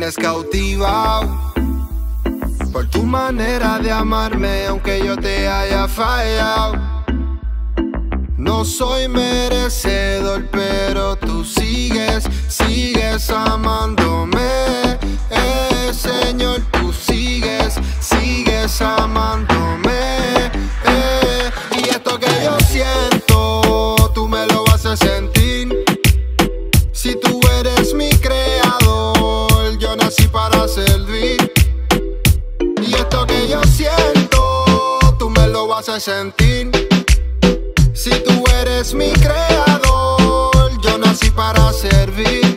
tienes cautivado por tu manera de amarme, aunque yo te haya fallado. No soy merecedor, pero tú sigues amándome. Señor, tú sigues amándome. Y esto que yo siento, tú me lo vas a sentir. Si tú eres mi creador, yo nací para servir. Y esto que yo siento, tú me lo vas a sentir. Si tú eres mi creador, yo nací para servir.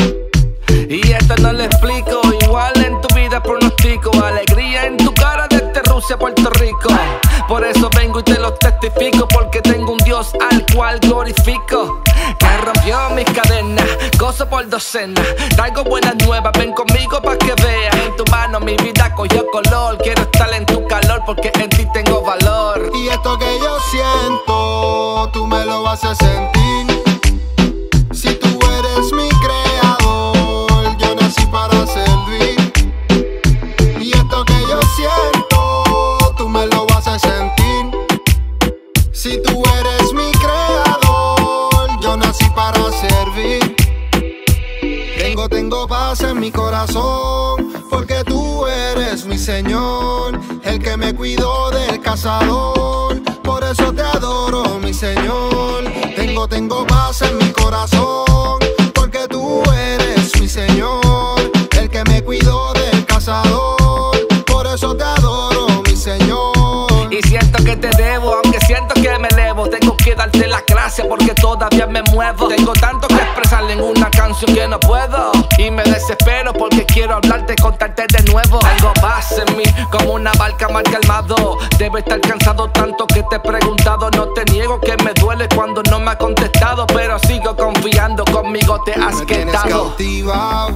Y esto no lo explico, igual en tu vida pronostico. Alegría en tu cara desde Rusia a Puerto Rico. Por eso vengo y te lo testifico, porque tengo un Dios al cual glorifico, que rompió mis cadenas, gozo por docenas. Traigo buenas nuevas, ven conmigo pa' que veas. En tu mano mi vida cogió color. Quiero estar en tu calor porque en ti tengo valor. Y esto que yo siento, tú me lo vas a sentir. Si tú eres mi creador, yo nací para servir. Y esto que yo siento, tú me lo vas a sentir. Si tú eres mi creador, yo nací para servir. Tengo paz en mi corazón, porque tú eres mi Señor, el que me cuidó del cazador. Por eso te adoro, mi Señor. Tengo paz en mi corazón, porque tú eres mi Señor, el que me cuidó del cazador. Por eso te adoro, mi Señor. Y siento que te debo, aunque siento que me elevo. Tengo que darte las gracias porque todavía me muevo. Tengo tanto que expresar en una canción que no puedo. Y me desespero porque quiero hablarte, contarte de nuevo. Tengo paz en mí como una barca mal calmado. Debe estar cansado tanto que te he preguntado. No te niego que me duele cuando no me has contestado, pero sigo confiando, conmigo te has me tienes quedado. Cautivado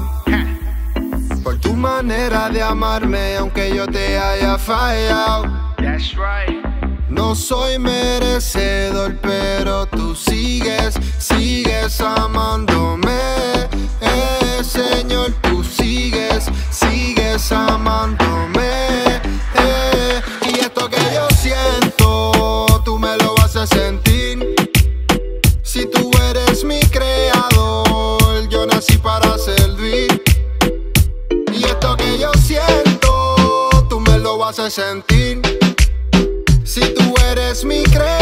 por tu manera de amarme, aunque yo te haya fallado. That's right. No soy merecedor, pero tú sigues amándome. Señor, tú sigues amándome. Y esto que yo siento, tú me lo vas a sentir. Si tú eres mi creador, yo nací para servir. Y esto que yo siento, tú me lo vas a sentir. Si tú eres mi creador,